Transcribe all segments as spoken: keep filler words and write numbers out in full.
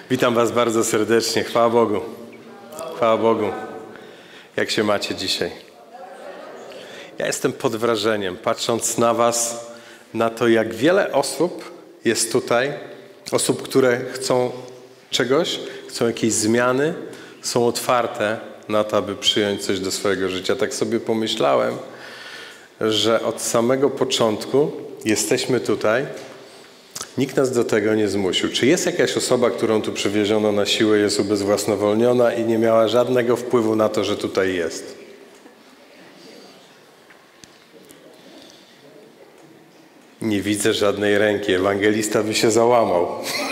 Witam Was bardzo serdecznie. Chwała Bogu. Chwała Bogu. Jak się macie dzisiaj? Ja jestem pod wrażeniem, patrząc na Was, na to, jak wiele osób jest tutaj. Osób, które chcą czegoś, chcą jakiejś zmiany, są otwarte na to, aby przyjąć coś do swojego życia. Tak sobie pomyślałem, że od samego początku jesteśmy tutaj. Nikt nas do tego nie zmusił. Czy jest jakaś osoba, którą tu przywieziono na siłę, jest ubezwłasnowolniona i nie miała żadnego wpływu na to, że tutaj jest? Nie widzę żadnej ręki. Ewangelista by się załamał.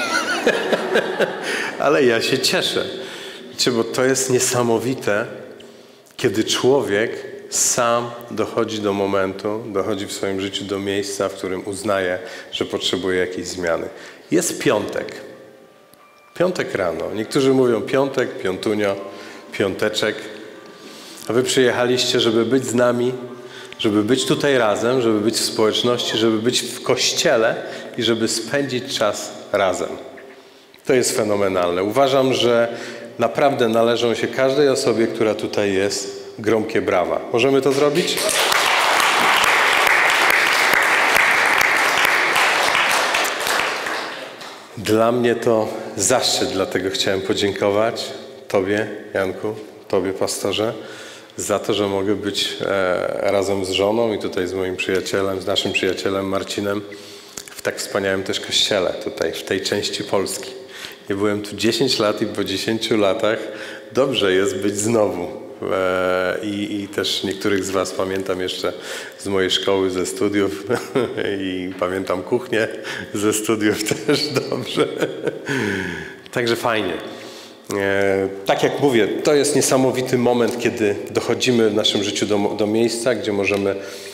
Ale ja się cieszę. Wiecie, bo to jest niesamowite, kiedy człowiek sam dochodzi do momentu, dochodzi w swoim życiu do miejsca, w którym uznaje, że potrzebuje jakiejś zmiany. Jest piątek. Piątek rano. Niektórzy mówią piątek, piątunio, piąteczek. A wy przyjechaliście, żeby być z nami, żeby być tutaj razem, żeby być w społeczności, żeby być w kościele i żeby spędzić czas razem. To jest fenomenalne. Uważam, że naprawdę należą się każdej osobie, która tutaj jest, gromkie brawa. Możemy to zrobić? Dla mnie to zaszczyt, dlatego chciałem podziękować Tobie, Janku, Tobie, pastorze, za to, że mogę być e, razem z żoną i tutaj z moim przyjacielem, z naszym przyjacielem Marcinem w tak wspaniałym też kościele tutaj, w tej części Polski. Nie byłem tu dziesięć lat i po dziesięciu latach dobrze jest być znowu. E, i, I też niektórych z Was pamiętam jeszcze z mojej szkoły, ze studiów i pamiętam kuchnię ze studiów też dobrze. Także fajnie. E, tak jak mówię, to jest niesamowity moment, kiedy dochodzimy w naszym życiu do, do miejsca, gdzie możemy,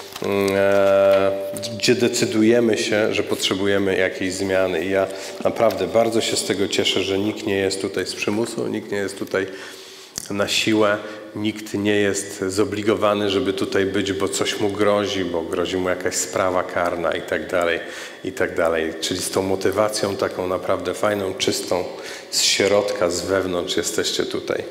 e, gdzie decydujemy się, że potrzebujemy jakiejś zmiany. I ja naprawdę bardzo się z tego cieszę, że nikt nie jest tutaj z przymusu, nikt nie jest tutaj na siłę, nikt nie jest zobligowany, żeby tutaj być, bo coś mu grozi, bo grozi mu jakaś sprawa karna i tak dalej, i tak dalej. Czyli z tą motywacją taką naprawdę fajną, czystą, z środka, z wewnątrz jesteście tutaj.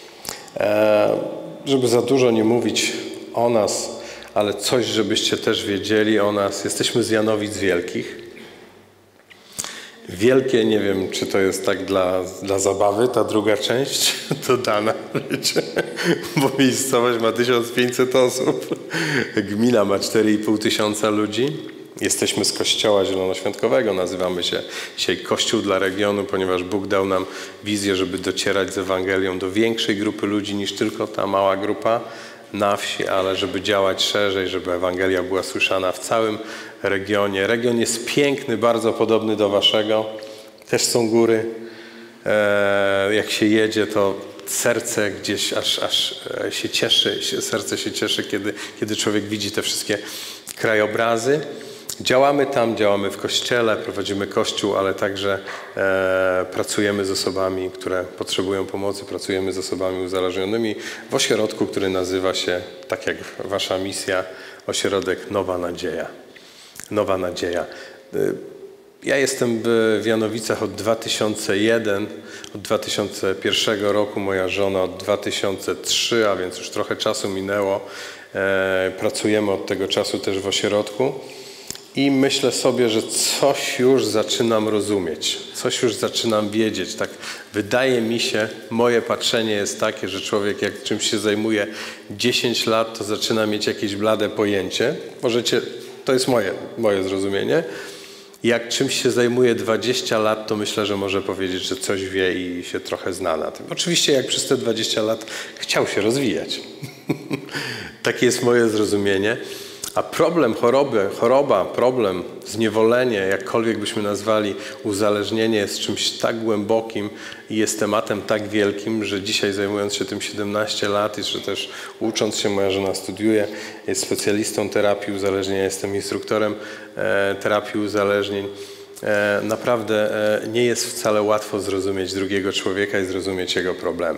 E, żeby za dużo nie mówić o nas, ale coś, żebyście też wiedzieli o nas. Jesteśmy z Janowic Wielkich. Wielkie, nie wiem, czy to jest tak dla, dla zabawy, ta druga część dodana, wiecie, bo miejscowość ma tysiąc pięćset osób, gmina ma cztery i pół tysiąca ludzi. Jesteśmy z Kościoła Zielonoświątkowego, nazywamy się dzisiaj Kościół dla regionu, ponieważ Bóg dał nam wizję, żeby docierać z Ewangelią do większej grupy ludzi niż tylko ta mała grupa na wsi, ale żeby działać szerzej, żeby Ewangelia była słyszana w całym regionie. Region jest piękny, bardzo podobny do waszego. Też są góry. E, jak się jedzie, to serce gdzieś aż, aż się cieszy, serce się cieszy, kiedy, kiedy człowiek widzi te wszystkie krajobrazy. Działamy tam, działamy w kościele, prowadzimy kościół, ale także e, pracujemy z osobami, które potrzebują pomocy, pracujemy z osobami uzależnionymi w ośrodku, który nazywa się, tak jak wasza misja, ośrodek Nowa Nadzieja. Nowa Nadzieja. Ja jestem w Janowicach od dwa tysiące pierwszego, od dwa tysiące pierwszego roku, moja żona od dwa tysiące trzeciego, a więc już trochę czasu minęło. E, pracujemy od tego czasu też w ośrodku. I myślę sobie, że coś już zaczynam rozumieć, coś już zaczynam wiedzieć. Tak wydaje mi się, moje patrzenie jest takie, że człowiek jak czymś się zajmuje dziesięć lat, to zaczyna mieć jakieś blade pojęcie. Możecie, to jest moje, moje zrozumienie. Jak czymś się zajmuje dwadzieścia lat, to myślę, że może powiedzieć, że coś wie i się trochę zna na tym. Oczywiście jak przez te dwadzieścia lat chciał się rozwijać. Takie jest moje zrozumienie. A problem choroby, choroba, problem, zniewolenie, jakkolwiek byśmy nazwali, uzależnienie jest czymś tak głębokim i jest tematem tak wielkim, że dzisiaj zajmując się tym siedemnaście lat i że też ucząc się, moja żona studiuje, jest specjalistą terapii uzależnienia, jestem instruktorem e, terapii uzależnień. E, naprawdę e, nie jest wcale łatwo zrozumieć drugiego człowieka i zrozumieć jego problemy.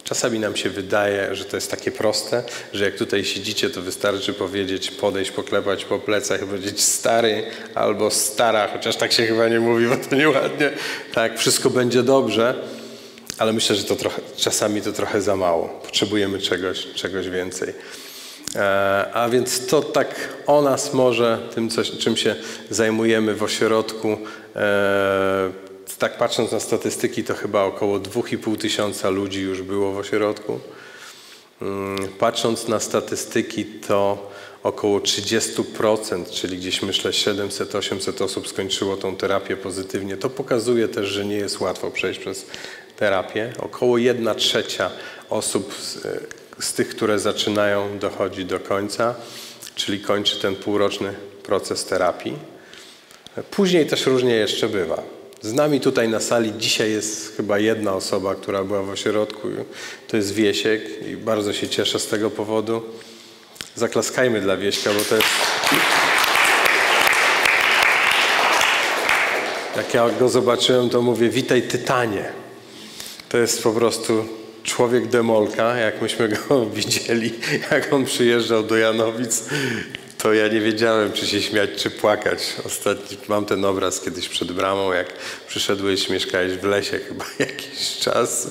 Czasami nam się wydaje, że to jest takie proste, że jak tutaj siedzicie, to wystarczy powiedzieć, podejść, poklepać po plecach i powiedzieć stary albo stara, chociaż tak się chyba nie mówi, bo to nieładnie. Tak, wszystko będzie dobrze, ale myślę, że to trochę, czasami to trochę za mało. Potrzebujemy czegoś, czegoś więcej. A więc to tak o nas może, tym coś, czym się zajmujemy w ośrodku. Tak patrząc na statystyki, to chyba około dwa i pół tysiąca ludzi już było w ośrodku. Patrząc na statystyki, to około trzydzieści procent, czyli gdzieś myślę siedemset osiemset osób skończyło tą terapię pozytywnie. To pokazuje też, że nie jest łatwo przejść przez terapię. Około jedna trzecia osób z, z tych, które zaczynają, dochodzi do końca, czyli kończy ten półroczny proces terapii. Później też różnie jeszcze bywa. Z nami tutaj na sali dzisiaj jest chyba jedna osoba, która była w ośrodku. To jest Wiesiek i bardzo się cieszę z tego powodu. Zaklaskajmy dla Wieśka, bo to jest... Jak ja go zobaczyłem, to mówię, witaj Tytanie. To jest po prostu człowiek demolka, jak myśmy go widzieli, jak on przyjeżdżał do Janowic. To ja nie wiedziałem, czy się śmiać, czy płakać. Ostatni, mam ten obraz kiedyś przed bramą, jak przyszedłeś, mieszkałeś w lesie chyba jakiś czas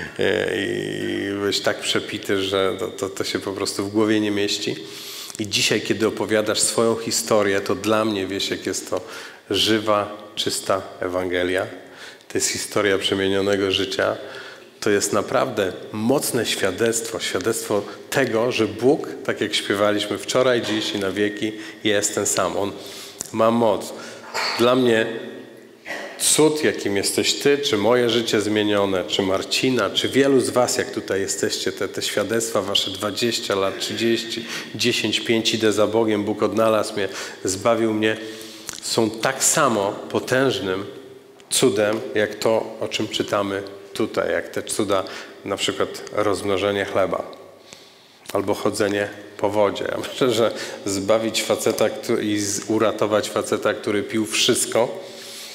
i byłeś tak przepity, że to, to, to się po prostu w głowie nie mieści. I dzisiaj, kiedy opowiadasz swoją historię, to dla mnie, Wiesiek, jest to żywa, czysta Ewangelia. To jest historia przemienionego życia. To jest naprawdę mocne świadectwo, świadectwo tego, że Bóg, tak jak śpiewaliśmy wczoraj, dziś i na wieki, jest ten sam. On ma moc. Dla mnie cud, jakim jesteś Ty, czy moje życie zmienione, czy Marcina, czy wielu z Was, jak tutaj jesteście, te, te świadectwa Wasze dwadzieścia lat, trzydzieści, dziesięć, pięć, idę za Bogiem, Bóg odnalazł mnie, zbawił mnie, są tak samo potężnym cudem, jak to, o czym czytamy tutaj, jak te cuda, na przykład rozmnożenie chleba albo chodzenie po wodzie. Ja myślę, że zbawić faceta i uratować faceta, który pił wszystko,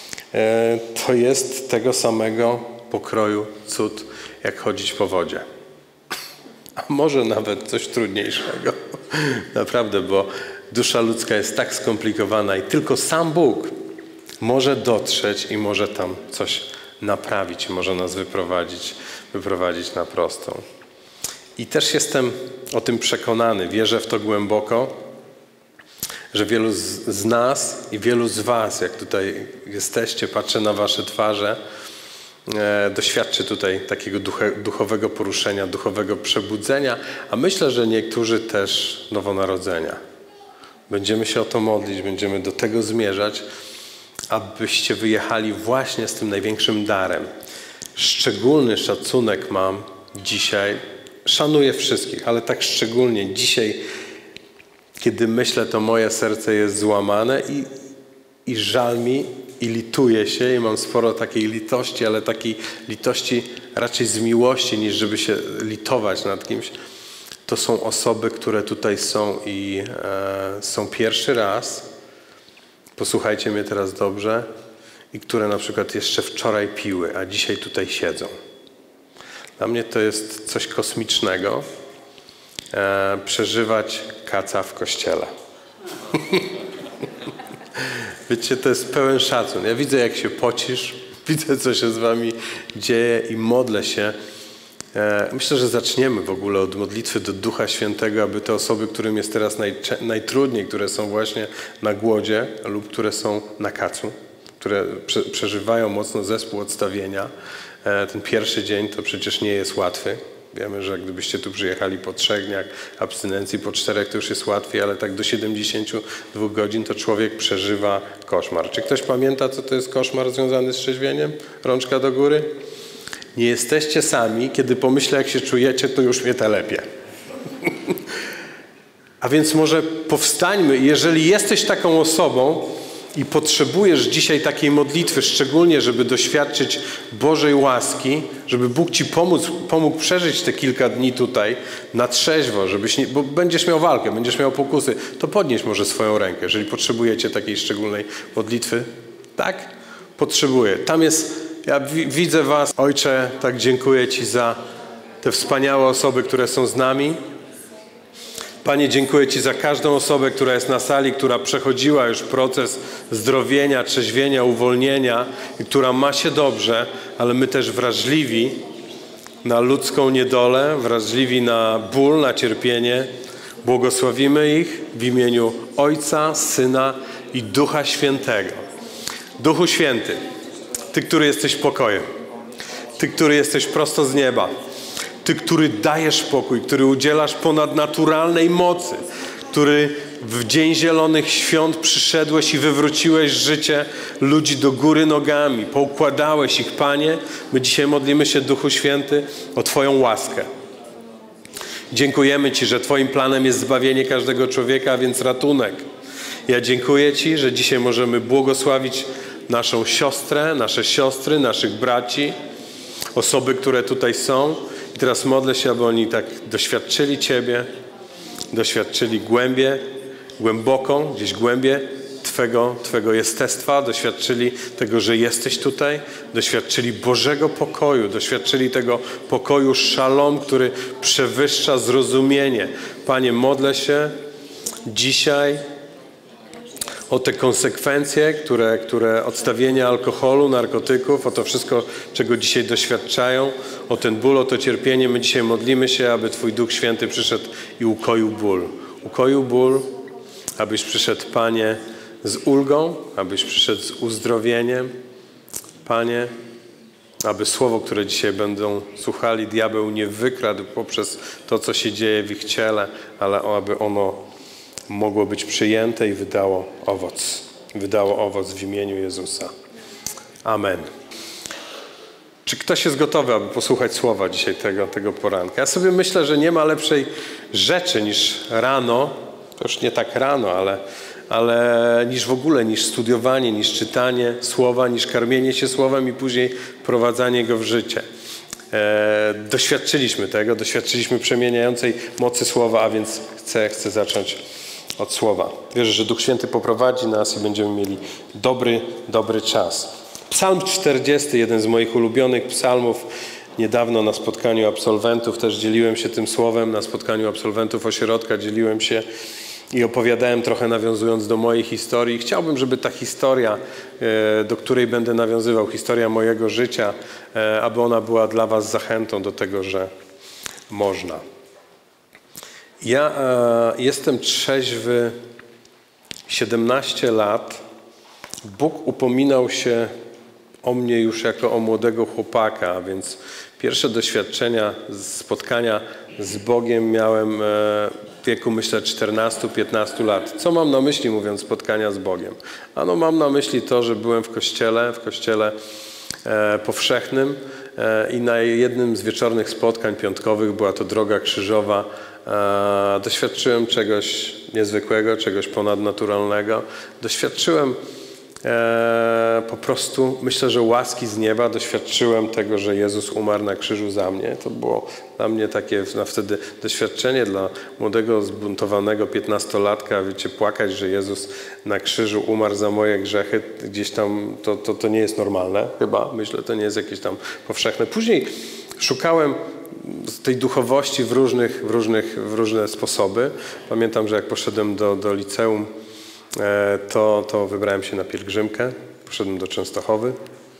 to jest tego samego pokroju cud, jak chodzić po wodzie. A może nawet coś trudniejszego. Naprawdę, bo dusza ludzka jest tak skomplikowana i tylko sam Bóg może dotrzeć i może tam coś naprawić, może nas wyprowadzić, wyprowadzić na prostą. I też jestem o tym przekonany, wierzę w to głęboko, że wielu z, z nas i wielu z Was, jak tutaj jesteście, patrzę na Wasze twarze, e, doświadczy tutaj takiego duche, duchowego poruszenia, duchowego przebudzenia, a myślę, że niektórzy też nowonarodzenia. Będziemy się o to modlić, będziemy do tego zmierzać, abyście wyjechali właśnie z tym największym darem. Szczególny szacunek mam dzisiaj, szanuję wszystkich, ale tak szczególnie dzisiaj, kiedy myślę, to moje serce jest złamane i, i żal mi, i lituję się, i mam sporo takiej litości, ale takiej litości raczej z miłości, niż żeby się litować nad kimś. To są osoby, które tutaj są i e, są pierwszy raz, posłuchajcie mnie teraz dobrze, i które na przykład jeszcze wczoraj piły, a dzisiaj tutaj siedzą. Dla mnie to jest coś kosmicznego, e, przeżywać kaca w kościele. Wiecie, to jest pełen szacun. Ja widzę, jak się pocisz, widzę, co się z wami dzieje i modlę się. E, myślę, że zaczniemy w ogóle od modlitwy do Ducha Świętego, aby te osoby, którym jest teraz najcze- najtrudniej, które są właśnie na głodzie lub które są na kacu, które prze- przeżywają mocno zespół odstawienia. E, ten pierwszy dzień to przecież nie jest łatwy. Wiemy, że gdybyście tu przyjechali po trzech dniach abstynencji, po czterech to już jest łatwiej, ale tak do siedemdziesięciu dwóch godzin to człowiek przeżywa koszmar. Czy ktoś pamięta, co to jest koszmar związany z trzeźwieniem? Rączka do góry? Nie jesteście sami, kiedy pomyślę, jak się czujecie, to już mnie telepie. A więc może powstańmy, jeżeli jesteś taką osobą i potrzebujesz dzisiaj takiej modlitwy, szczególnie, żeby doświadczyć Bożej łaski, żeby Bóg ci pomóc, pomógł przeżyć te kilka dni tutaj na trzeźwo, żebyś nie, bo będziesz miał walkę, będziesz miał pokusy, to podnieś może swoją rękę, jeżeli potrzebujecie takiej szczególnej modlitwy. Tak? Potrzebuję. Tam jest, ja widzę was, Ojcze, tak dziękuję Ci za te wspaniałe osoby, które są z nami. Panie, dziękuję Ci za każdą osobę, która jest na sali, która przechodziła już proces zdrowienia, trzeźwienia, uwolnienia i która ma się dobrze, ale my też wrażliwi na ludzką niedolę, wrażliwi na ból, na cierpienie. Błogosławimy ich w imieniu Ojca, Syna i Ducha Świętego. Duchu Święty, Ty, który jesteś pokojem, Ty, który jesteś prosto z nieba, Ty, który dajesz pokój, który udzielasz ponadnaturalnej mocy, który w Dzień Zielonych Świąt przyszedłeś i wywróciłeś życie ludzi do góry nogami, poukładałeś ich, Panie. My dzisiaj modlimy się, Duchu Święty, o Twoją łaskę. Dziękujemy Ci, że Twoim planem jest zbawienie każdego człowieka, a więc ratunek. Ja dziękuję Ci, że dzisiaj możemy błogosławić naszą siostrę, nasze siostry, naszych braci, osoby, które tutaj są. I teraz modlę się, aby oni tak doświadczyli Ciebie, doświadczyli głębię, głęboką, gdzieś głębię Twego, Twego jestestwa, doświadczyli tego, że jesteś tutaj, doświadczyli Bożego pokoju, doświadczyli tego pokoju szalom, który przewyższa zrozumienie. Panie, modlę się dzisiaj o te konsekwencje, które, które odstawienie alkoholu, narkotyków, o to wszystko, czego dzisiaj doświadczają, o ten ból, o to cierpienie. My dzisiaj modlimy się, aby Twój Duch Święty przyszedł i ukoił ból. Ukoił ból, abyś przyszedł, Panie, z ulgą, abyś przyszedł z uzdrowieniem, Panie, aby słowo, które dzisiaj będą słuchali, diabeł nie wykradł poprzez to, co się dzieje w ich ciele, ale aby ono mogło być przyjęte i wydało owoc. Wydało owoc w imieniu Jezusa. Amen. Czy ktoś jest gotowy, aby posłuchać słowa dzisiaj tego, tego poranka? Ja sobie myślę, że nie ma lepszej rzeczy niż rano, to już nie tak rano, ale, ale niż w ogóle, niż studiowanie, niż czytanie słowa, niż karmienie się słowem i później wprowadzanie go w życie. E, doświadczyliśmy tego, doświadczyliśmy przemieniającej mocy słowa, a więc chcę, chcę zacząć od słowa. Wierzę, że Duch Święty poprowadzi nas i będziemy mieli dobry, dobry czas. Psalm czterdziesty, jeden z moich ulubionych psalmów. Niedawno na spotkaniu absolwentów też dzieliłem się tym słowem. Na spotkaniu absolwentów ośrodka dzieliłem się i opowiadałem trochę, nawiązując do mojej historii. Chciałbym, żeby ta historia, do której będę nawiązywał, historia mojego życia, aby ona była dla was zachętą do tego, że można. Ja e, jestem trzeźwy siedemnaście lat. Bóg upominał się o mnie już jako o młodego chłopaka, więc pierwsze doświadczenia, spotkania z Bogiem miałem w wieku, myślę, czternastu piętnastu lat. Co mam na myśli, mówiąc spotkania z Bogiem? Ano, mam na myśli to, że byłem w kościele, w kościele e, powszechnym e, i na jednym z wieczornych spotkań piątkowych, była to droga krzyżowa, e, doświadczyłem czegoś niezwykłego, czegoś ponadnaturalnego. Doświadczyłem E, po prostu, myślę, że łaski z nieba. Doświadczyłem tego, że Jezus umarł na krzyżu za mnie. To było dla mnie takie na wtedy doświadczenie dla młodego, zbuntowanego piętnastolatka. Wiecie, płakać, że Jezus na krzyżu umarł za moje grzechy. Gdzieś tam to, to, to nie jest normalne chyba. Myślę, to nie jest jakieś tam powszechne. Później szukałem tej duchowości w, różnych, w, różnych, w różne sposoby. Pamiętam, że jak poszedłem do, do liceum, To, to wybrałem się na pielgrzymkę, poszedłem do Częstochowy.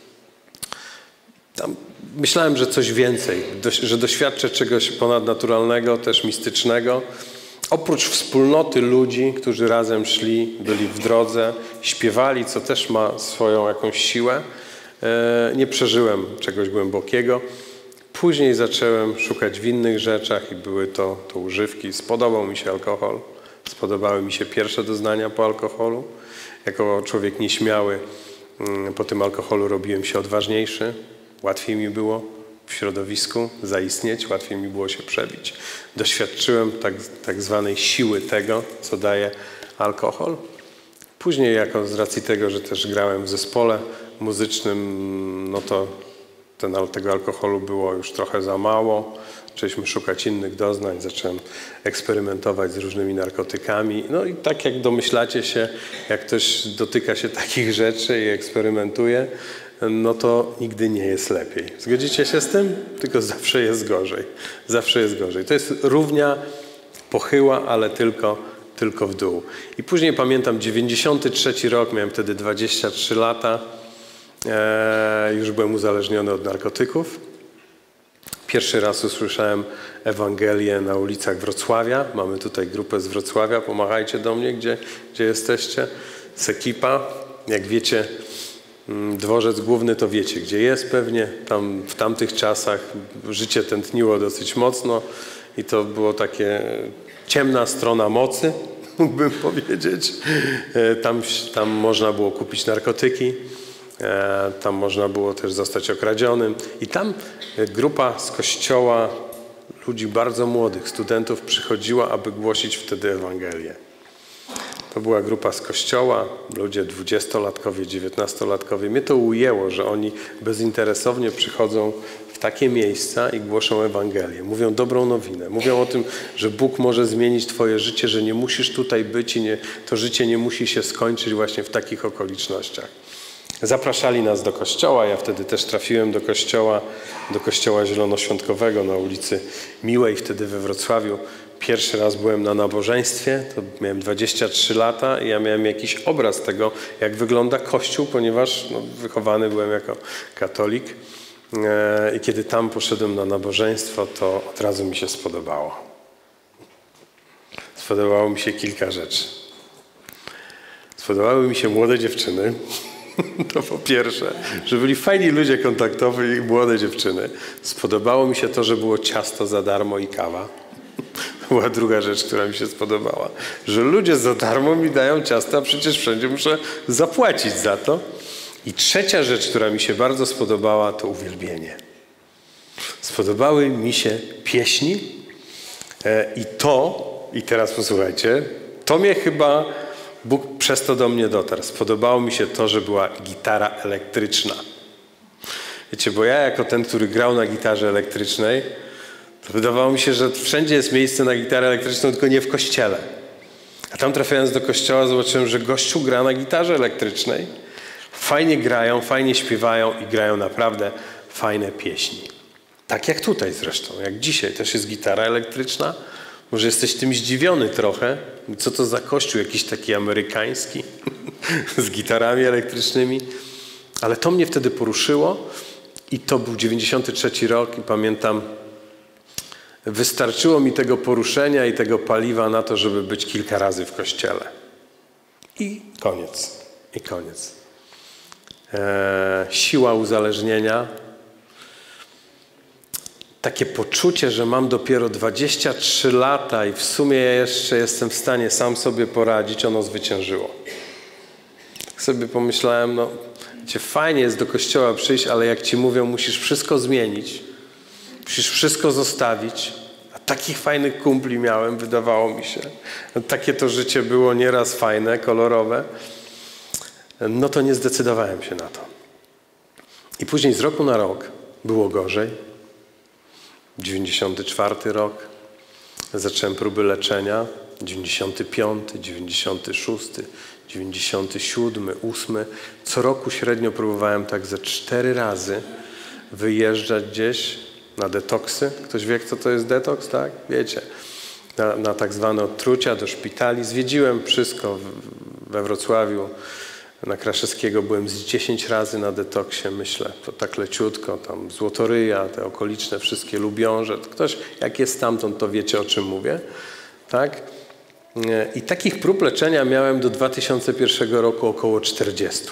Tam myślałem, że coś więcej, że doświadczę czegoś ponadnaturalnego, też mistycznego. Oprócz wspólnoty ludzi, którzy razem szli, byli w drodze, śpiewali, co też ma swoją jakąś siłę, nie przeżyłem czegoś głębokiego. Później zacząłem szukać w innych rzeczach i były to, to używki. Spodobał mi się alkohol. Spodobały mi się pierwsze doznania po alkoholu. Jako człowiek nieśmiały po tym alkoholu robiłem się odważniejszy. Łatwiej mi było w środowisku zaistnieć, łatwiej mi było się przebić. Doświadczyłem tak, tak zwanej siły tego, co daje alkohol. Później jako z racji tego, że też grałem w zespole muzycznym, no to ten, tego alkoholu było już trochę za mało. Zaczęliśmy szukać innych doznań, zacząłem eksperymentować z różnymi narkotykami. No i tak jak domyślacie się, jak ktoś dotyka się takich rzeczy i eksperymentuje, no to nigdy nie jest lepiej. Zgodzicie się z tym? Tylko zawsze jest gorzej. Zawsze jest gorzej. To jest równia pochyła, ale tylko, tylko w dół. I później pamiętam dziewięćdziesiąty trzeci rok, miałem wtedy dwadzieścia trzy lata. E, już byłem uzależniony od narkotyków. Pierwszy raz usłyszałem Ewangelię na ulicach Wrocławia. Mamy tutaj grupę z Wrocławia. Pomachajcie do mnie, gdzie, gdzie jesteście. Z ekipa. Jak wiecie, dworzec główny to wiecie, gdzie jest pewnie. Tam w tamtych czasach życie tętniło dosyć mocno i to było takie ciemna strona mocy, mógłbym powiedzieć. Tam, tam można było kupić narkotyki. Tam można było też zostać okradzionym. I tam grupa z kościoła ludzi bardzo młodych, studentów przychodziła, aby głosić wtedy Ewangelię. To była grupa z kościoła, ludzie dwudziestolatkowie, dziewiętnastolatkowie. Mnie to ujęło, że oni bezinteresownie przychodzą w takie miejsca i głoszą Ewangelię. Mówią dobrą nowinę. Mówią o tym, że Bóg może zmienić twoje życie, że nie musisz tutaj być i nie, to życie nie musi się skończyć właśnie w takich okolicznościach. Zapraszali nas do kościoła. Ja wtedy też trafiłem do kościoła, do kościoła zielonoświątkowego na ulicy Miłej, wtedy we Wrocławiu. Pierwszy raz byłem na nabożeństwie, to miałem dwadzieścia trzy lata i ja miałem jakiś obraz tego, jak wygląda Kościół, ponieważ no, wychowany byłem jako katolik. E, I kiedy tam poszedłem na nabożeństwo, to od razu mi się spodobało. Spodobało mi się kilka rzeczy. Spodobały mi się młode dziewczyny. To po pierwsze, że byli fajni ludzie kontaktowi i młode dziewczyny. Spodobało mi się to, że było ciasto za darmo i kawa. To była druga rzecz, która mi się spodobała. Że ludzie za darmo mi dają ciasto, a przecież wszędzie muszę zapłacić za to. I trzecia rzecz, która mi się bardzo spodobała, to uwielbienie. Spodobały mi się pieśni i to, i teraz posłuchajcie, to mnie chyba Bóg przez to do mnie dotarł. Spodobało mi się to, że była gitara elektryczna. Wiecie, bo ja jako ten, który grał na gitarze elektrycznej, to wydawało mi się, że wszędzie jest miejsce na gitarę elektryczną, tylko nie w kościele. A tam trafiając do kościoła zobaczyłem, że gościu gra na gitarze elektrycznej. Fajnie grają, fajnie śpiewają i grają naprawdę fajne pieśni. Tak jak tutaj zresztą, jak dzisiaj też jest gitara elektryczna. Może jesteś tym zdziwiony trochę. Co to za kościół jakiś taki amerykański z gitarami elektrycznymi. Ale to mnie wtedy poruszyło i to był dziewięćdziesiąty trzeci rok i pamiętam, wystarczyło mi tego poruszenia i tego paliwa na to, żeby być kilka razy w kościele. I koniec. I koniec. Eee, siła uzależnienia. Takie poczucie, że mam dopiero dwadzieścia trzy lata i w sumie ja jeszcze jestem w stanie sam sobie poradzić, ono zwyciężyło. Tak sobie pomyślałem, no wiecie, fajnie jest do kościoła przyjść, ale jak ci mówią, musisz wszystko zmienić, musisz wszystko zostawić. A takich fajnych kumpli miałem, wydawało mi się. Takie to życie było nieraz fajne, kolorowe. No to nie zdecydowałem się na to. I później z roku na rok było gorzej. dziewięćdziesiąty czwarty rok. Zacząłem próby leczenia. dziewięćdziesiąty piąty, dziewięćdziesiąty szósty, dziewięćdziesiąty siódmy, ósmy. Co roku średnio próbowałem tak ze cztery razy wyjeżdżać gdzieś na detoksy. Ktoś wie, co to jest detoks, tak? Wiecie. Na, na tak zwane odtrucia, do szpitali. Zwiedziłem wszystko w, we Wrocławiu. Na Kraszewskiego byłem z dziesięć razy na detoksie, myślę, to tak leciutko, tam Złotoryja, te okoliczne wszystkie Lubiąże. Ktoś, jak jest stamtąd, to wiecie, o czym mówię, tak? I takich prób leczenia miałem do dwa tysiące pierwszego roku około czterdzieści.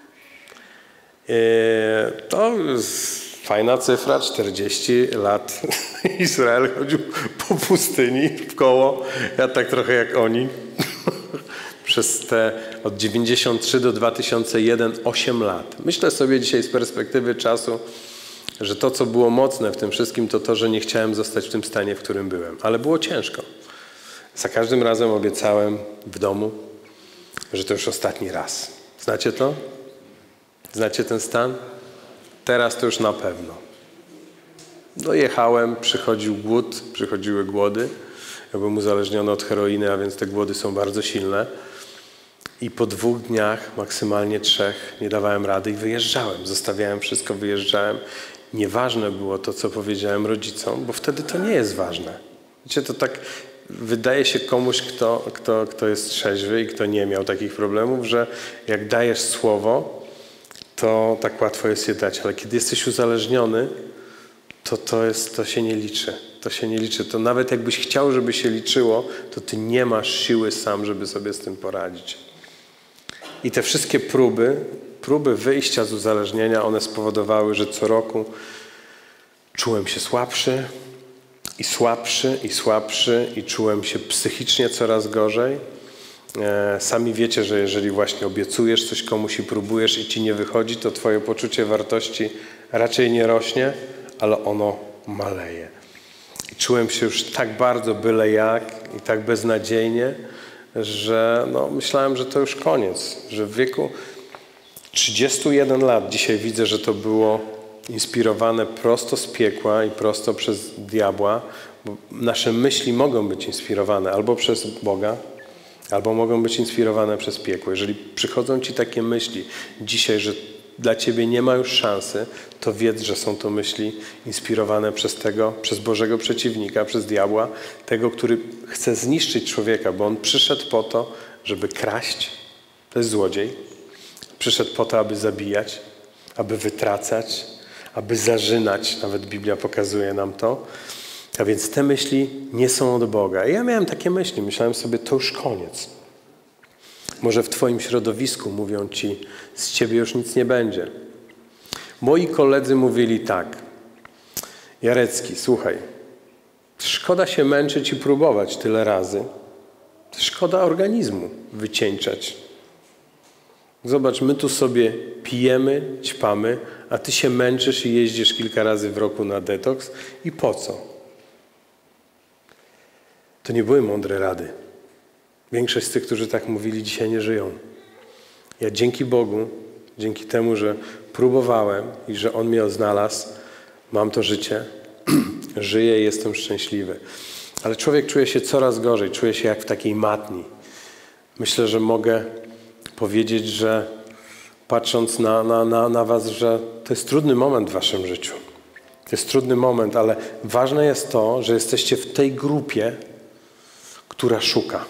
To jest fajna cyfra, czterdzieści lat. Izrael chodził po pustyni w koło, ja tak trochę jak oni. Przez te od dziewięćdziesiąt trzy do dwa tysiące jeden, osiem lat. Myślę sobie dzisiaj z perspektywy czasu, że to, co było mocne w tym wszystkim, to to, że nie chciałem zostać w tym stanie, w którym byłem. Ale było ciężko. Za każdym razem obiecałem w domu, że to już ostatni raz. Znacie to? Znacie ten stan? Teraz to już na pewno. Dojechałem, przychodził głód, przychodziły głody. Ja byłem uzależniony od heroiny, a więc te głody są bardzo silne. I po dwóch dniach, maksymalnie trzech, nie dawałem rady i wyjeżdżałem. Zostawiałem wszystko, wyjeżdżałem. Nieważne było to, co powiedziałem rodzicom, bo wtedy to nie jest ważne. Wiecie, to tak wydaje się komuś, kto, kto, kto jest trzeźwy i kto nie miał takich problemów, że jak dajesz słowo, to tak łatwo jest je dać. Ale kiedy jesteś uzależniony, to, to, jest, to się nie liczy. To się nie liczy. To nawet jakbyś chciał, żeby się liczyło, to ty nie masz siły sam, żeby sobie z tym poradzić. I te wszystkie próby, próby wyjścia z uzależnienia, one spowodowały, że co roku czułem się słabszy i słabszy i słabszy i czułem się psychicznie coraz gorzej. E, sami wiecie, że jeżeli właśnie obiecujesz coś komuś i próbujesz i ci nie wychodzi, to twoje poczucie wartości raczej nie rośnie, ale ono maleje. I czułem się już tak bardzo byle jak i tak beznadziejnie, że no, myślałem, że to już koniec, że w wieku trzydziestu jeden lat, dzisiaj widzę, że to było inspirowane prosto z piekła i prosto przez diabła, bo nasze myśli mogą być inspirowane albo przez Boga, albo mogą być inspirowane przez piekło. Jeżeli przychodzą ci takie myśli dzisiaj, że dla ciebie nie ma już szansy, to wiedz, że są to myśli inspirowane przez tego, przez Bożego przeciwnika, przez diabła, tego, który chce zniszczyć człowieka, bo on przyszedł po to, żeby kraść. To jest złodziej. Przyszedł po to, aby zabijać, aby wytracać, aby zarzynać. Nawet Biblia pokazuje nam to. A więc te myśli nie są od Boga. I ja miałem takie myśli. Myślałem sobie, to już koniec. Może w twoim środowisku mówią ci, z ciebie już nic nie będzie. Moi koledzy mówili tak. Jarecki, słuchaj, szkoda się męczyć i próbować tyle razy. Szkoda organizmu wycieńczać. Zobacz, my tu sobie pijemy, ćpamy, a ty się męczysz i jeździsz kilka razy w roku na detoks. I po co? To nie były mądre rady. Większość z tych, którzy tak mówili, dzisiaj nie żyją. Ja dzięki Bogu, dzięki temu, że próbowałem i że On mnie odnalazł, mam to życie, żyję i jestem szczęśliwy. Ale człowiek czuje się coraz gorzej, czuje się jak w takiej matni. Myślę, że mogę powiedzieć, że patrząc na, na, na, na was, że to jest trudny moment w waszym życiu. To jest trudny moment, ale ważne jest to, że jesteście w tej grupie, która szuka.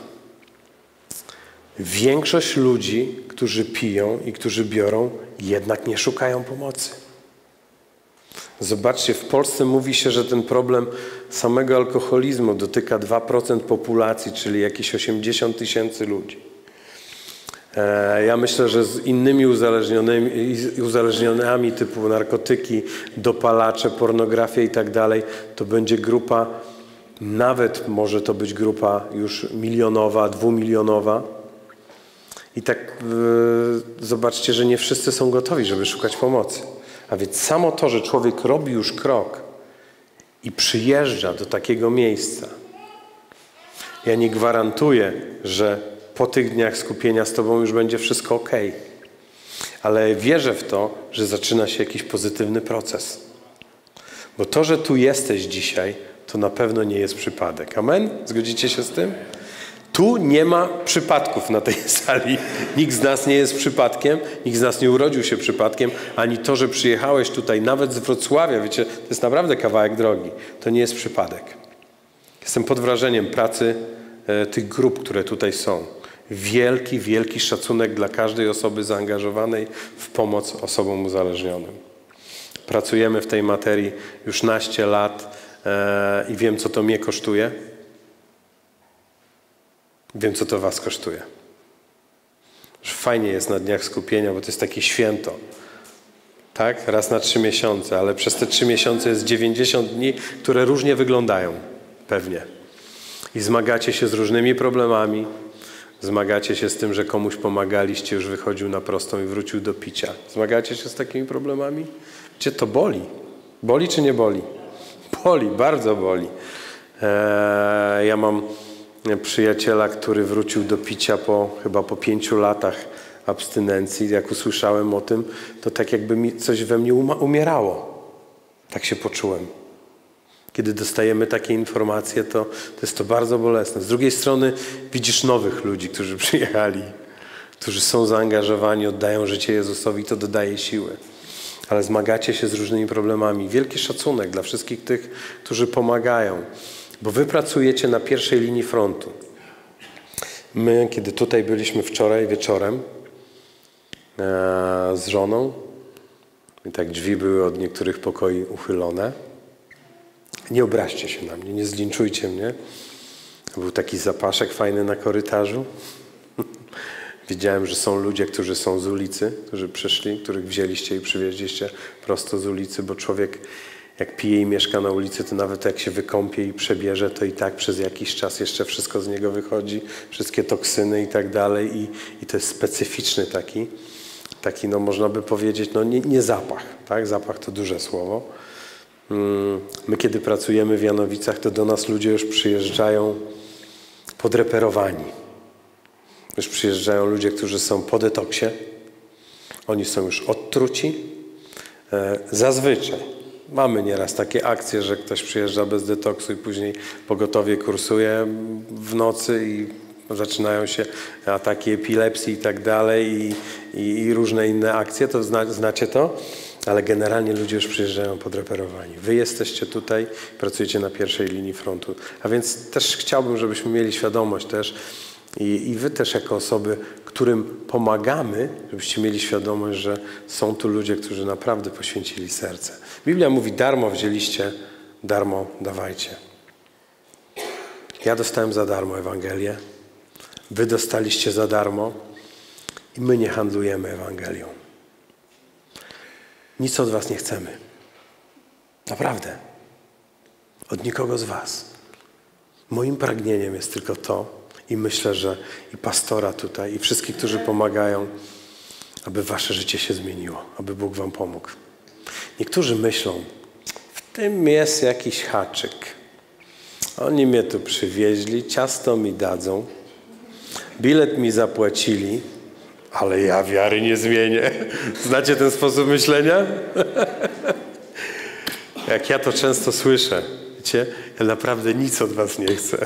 Większość ludzi, którzy piją i którzy biorą, jednak nie szukają pomocy. Zobaczcie, w Polsce mówi się, że ten problem samego alkoholizmu dotyka dwa procent populacji, czyli jakieś osiemdziesiąt tysięcy ludzi. Ja myślę, że z innymi uzależnionymi, uzależnionymi typu narkotyki, dopalacze, pornografia i tak dalej, to będzie grupa, nawet może to być grupa już milionowa, dwumilionowa. I tak yy, zobaczcie, że nie wszyscy są gotowi, żeby szukać pomocy. A więc samo to, że człowiek robi już krok i przyjeżdża do takiego miejsca. Ja nie gwarantuję, że po tych dniach skupienia z tobą już będzie wszystko ok. Ale wierzę w to, że zaczyna się jakiś pozytywny proces. Bo to, że tu jesteś dzisiaj, to na pewno nie jest przypadek. Amen? Zgodzicie się z tym? Tu nie ma przypadków na tej sali. Nikt z nas nie jest przypadkiem, nikt z nas nie urodził się przypadkiem, ani to, że przyjechałeś tutaj nawet z Wrocławia, wiecie, to jest naprawdę kawałek drogi. To nie jest przypadek. Jestem pod wrażeniem pracy e, tych grup, które tutaj są. Wielki, wielki szacunek dla każdej osoby zaangażowanej w pomoc osobom uzależnionym. Pracujemy w tej materii już naście lat e, i wiem, co to mnie kosztuje. Wiem, co to was kosztuje. Że fajnie jest na dniach skupienia, bo to jest takie święto. Tak? Raz na trzy miesiące, ale przez te trzy miesiące jest dziewięćdziesiąt dni, które różnie wyglądają. Pewnie. I zmagacie się z różnymi problemami. Zmagacie się z tym, że komuś pomagaliście, już wychodził na prostą i wrócił do picia. Zmagacie się z takimi problemami? Wiecie, to boli. Boli czy nie boli? Boli, bardzo boli. Eee, ja mam przyjaciela, który wrócił do picia po chyba po pięciu latach abstynencji. Jak usłyszałem o tym, to tak jakby mi coś we mnie umierało. Tak się poczułem. Kiedy dostajemy takie informacje, to, to jest to bardzo bolesne. Z drugiej strony widzisz nowych ludzi, którzy przyjechali. którzy są zaangażowani, oddają życie Jezusowi, to dodaje siły. Ale zmagacie się z różnymi problemami. Wielki szacunek dla wszystkich tych, którzy pomagają, bo wy pracujecie na pierwszej linii frontu. My, kiedy tutaj byliśmy wczoraj wieczorem e, z żoną, i tak drzwi były od niektórych pokoi uchylone, nie obraźcie się na mnie, nie zlinczujcie mnie. Był taki zapaszek fajny na korytarzu. Wiedziałem, że są ludzie, którzy są z ulicy, którzy przyszli, których wzięliście i przywieźliście prosto z ulicy, bo człowiek jak pije i mieszka na ulicy, to nawet jak się wykąpie i przebierze, to i tak przez jakiś czas jeszcze wszystko z niego wychodzi, wszystkie toksyny i tak dalej. I, i to jest specyficzny taki, taki no można by powiedzieć, no nie, nie zapach, tak? Zapach to duże słowo. My kiedy pracujemy w Janowicach, to do nas ludzie już przyjeżdżają podreperowani. Już przyjeżdżają ludzie, którzy są po detoksie. Oni są już odtruci. Zazwyczaj mamy nieraz takie akcje, że ktoś przyjeżdża bez detoksu i później pogotowie kursuje w nocy i zaczynają się ataki epilepsji i tak dalej i, i, i różne inne akcje. To zna, znacie to? Ale generalnie ludzie już przyjeżdżają podreperowani. Wy jesteście tutaj, pracujecie na pierwszej linii frontu. A więc też chciałbym, żebyśmy mieli świadomość też i, i wy też jako osoby, którym pomagamy, żebyście mieli świadomość, że są tu ludzie, którzy naprawdę poświęcili serce. Biblia mówi, darmo wzięliście, darmo dawajcie. Ja dostałem za darmo Ewangelię, wy dostaliście za darmo i my nie handlujemy Ewangelią. Nic od was nie chcemy. Naprawdę. Od nikogo z was. Moim pragnieniem jest tylko to i myślę, że i pastora tutaj, i wszystkich, którzy pomagają, aby wasze życie się zmieniło, aby Bóg wam pomógł. Niektórzy myślą, w tym jest jakiś haczyk. Oni mnie tu przywieźli, ciasto mi dadzą, bilet mi zapłacili, ale ja wiary nie zmienię. Znacie ten sposób myślenia? Jak ja to często słyszę, wiecie, ja naprawdę nic od was nie chcę.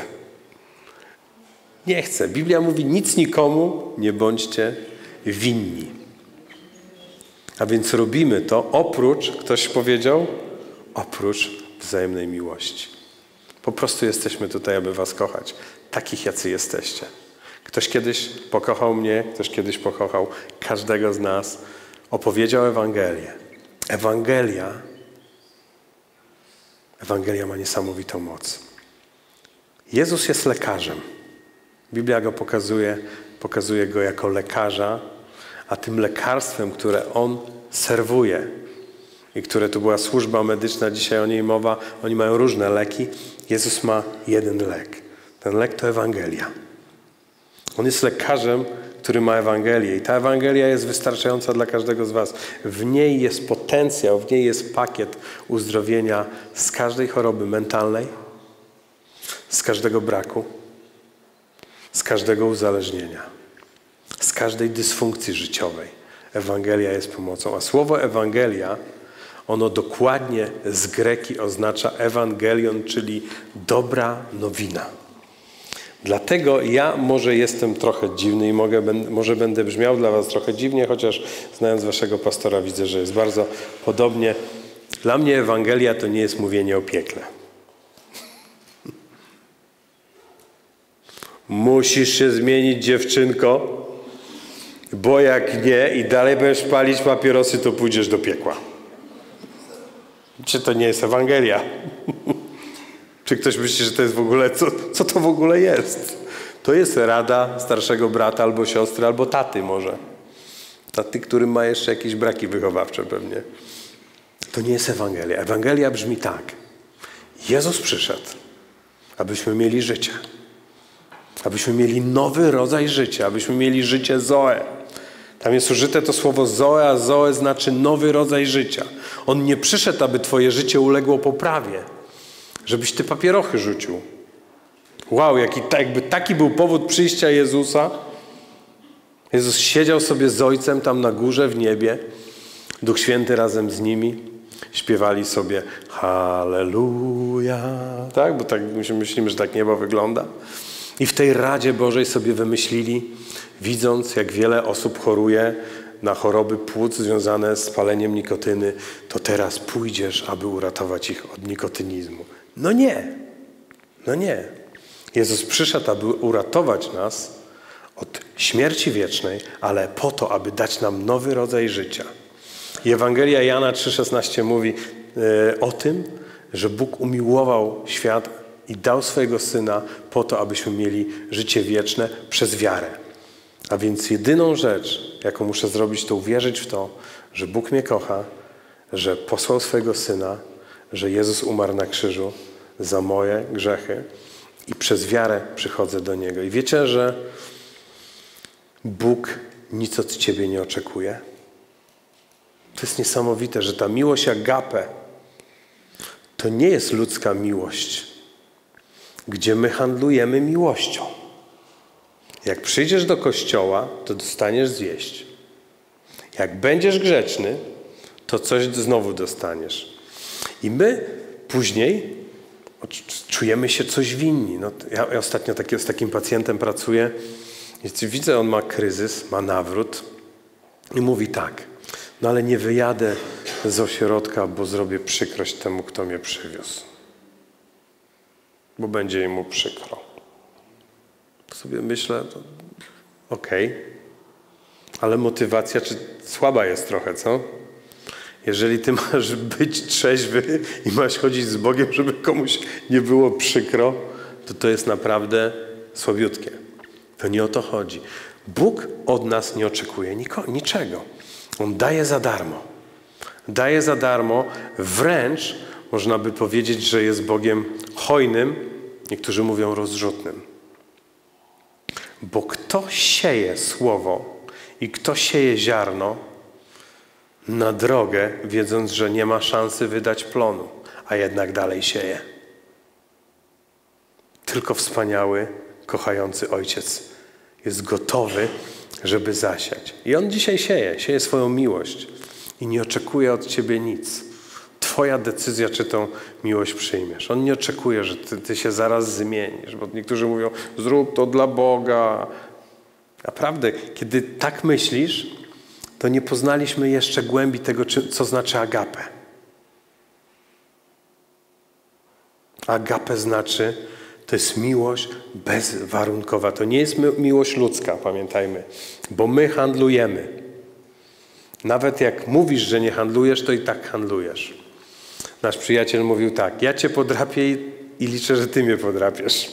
Nie chcę. Biblia mówi, nic nikomu nie bądźcie winni. A więc robimy to oprócz, ktoś powiedział, oprócz wzajemnej miłości. Po prostu jesteśmy tutaj, aby was kochać. Takich, jacy jesteście. Ktoś kiedyś pokochał mnie, ktoś kiedyś pokochał każdego z nas, opowiedział Ewangelię. Ewangelia, Ewangelia ma niesamowitą moc. Jezus jest lekarzem. Biblia go pokazuje, pokazuje go jako lekarza, a tym lekarstwem, które On serwuje i które tu była służba medyczna, dzisiaj o niej mowa, oni mają różne leki. Jezus ma jeden lek. Ten lek to Ewangelia. On jest lekarzem, który ma Ewangelię i ta Ewangelia jest wystarczająca dla każdego z was. W niej jest potencjał, w niej jest pakiet uzdrowienia z każdej choroby mentalnej, z każdego braku, z każdego uzależnienia, z każdej dysfunkcji życiowej. Ewangelia jest pomocą. A słowo Ewangelia, ono dokładnie z greki oznacza Ewangelion, czyli dobra nowina. Dlatego ja może jestem trochę dziwny i mogę, może będę brzmiał dla was trochę dziwnie, chociaż znając waszego pastora widzę, że jest bardzo podobnie. Dla mnie Ewangelia to nie jest mówienie o piekle. Musisz się zmienić, dziewczynko, bo jak nie i dalej będziesz palić papierosy, to pójdziesz do piekła. Czy to nie jest Ewangelia? Czy ktoś myśli, że to jest w ogóle, co, co to w ogóle jest? To jest rada starszego brata albo siostry, albo taty może. Taty, który ma jeszcze jakieś braki wychowawcze pewnie. To nie jest Ewangelia. Ewangelia brzmi tak. Jezus przyszedł, abyśmy mieli życie. Abyśmy mieli nowy rodzaj życia. Abyśmy mieli życie Zoe. Tam jest użyte to słowo Zoe, a Zoe znaczy nowy rodzaj życia. On nie przyszedł, aby twoje życie uległo poprawie. Żebyś ty papierochy rzucił. Wow, jaki, jakby taki był powód przyjścia Jezusa. Jezus siedział sobie z Ojcem tam na górze w niebie. Duch Święty razem z nimi. Śpiewali sobie Halleluja. Tak? Bo tak myślimy, że tak niebo wygląda. I w tej Radzie Bożej sobie wymyślili, widząc jak wiele osób choruje na choroby płuc związane z paleniem nikotyny, to teraz pójdziesz, aby uratować ich od nikotynizmu. No nie, no nie. Jezus przyszedł, aby uratować nas od śmierci wiecznej, ale po to, aby dać nam nowy rodzaj życia. I Ewangelia Jana trzy szesnaście mówi e, o tym, że Bóg umiłował świat i dał swojego Syna po to, abyśmy mieli życie wieczne przez wiarę. A więc jedyną rzecz, jaką muszę zrobić, to uwierzyć w to, że Bóg mnie kocha, że posłał swojego Syna, że Jezus umarł na krzyżu za moje grzechy i przez wiarę przychodzę do Niego. I wiecie, że Bóg nic od ciebie nie oczekuje? To jest niesamowite, że ta miłość agape to nie jest ludzka miłość, gdzie my handlujemy miłością. Jak przyjdziesz do kościoła, to dostaniesz zjeść. Jak będziesz grzeczny, to coś znowu dostaniesz. I my później czujemy się coś winni. No, ja, ja ostatnio taki, z takim pacjentem pracuję. I widzę, on ma kryzys, ma nawrót i mówi tak, no ale nie wyjadę z ośrodka, bo zrobię przykrość temu, kto mnie przywiózł. Bo będzie mu przykro. Sobie myślę, okej, okay. Ale motywacja czy słaba jest trochę, co? Jeżeli ty masz być trzeźwy i masz chodzić z Bogiem, żeby komuś nie było przykro, to to jest naprawdę słabiutkie. To nie o to chodzi. Bóg od nas nie oczekuje niczego. On daje za darmo. Daje za darmo, wręcz można by powiedzieć, że jest Bogiem hojnym, niektórzy mówią rozrzutnym. Bo kto sieje słowo i kto sieje ziarno na drogę, wiedząc, że nie ma szansy wydać plonu, a jednak dalej sieje. Tylko wspaniały, kochający Ojciec jest gotowy, żeby zasiać. I On dzisiaj sieje, sieje swoją miłość i nie oczekuje od ciebie nic. Twoja decyzja, czy tą miłość przyjmiesz. On nie oczekuje, że ty, ty się zaraz zmienisz, bo niektórzy mówią, zrób to dla Boga. Naprawdę, kiedy tak myślisz, to nie poznaliśmy jeszcze głębi tego, co znaczy agape. Agape znaczy, to jest miłość bezwarunkowa. To nie jest miłość ludzka, pamiętajmy, bo my handlujemy. Nawet jak mówisz, że nie handlujesz, to i tak handlujesz. Nasz przyjaciel mówił tak, ja cię podrapię i, i liczę, że ty mnie podrapiesz.